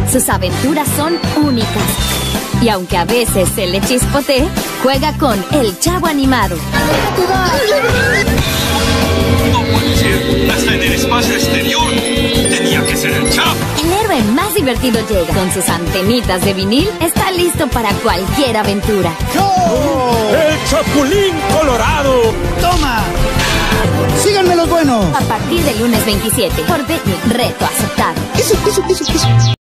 Sus aventuras son únicas. Y aunque a veces se le chispotee, juega con El Chavo Animado. No puede ser. Hasta en el espacio exterior tenía que ser el Chavo. El héroe más divertido llega. Con sus antenitas de vinil, está listo para cualquier aventura. ¡El Chapulín Colorado! ¡Toma! ¡Síganme los buenos! A partir del lunes 27, por Disney, reto aceptado. Eso.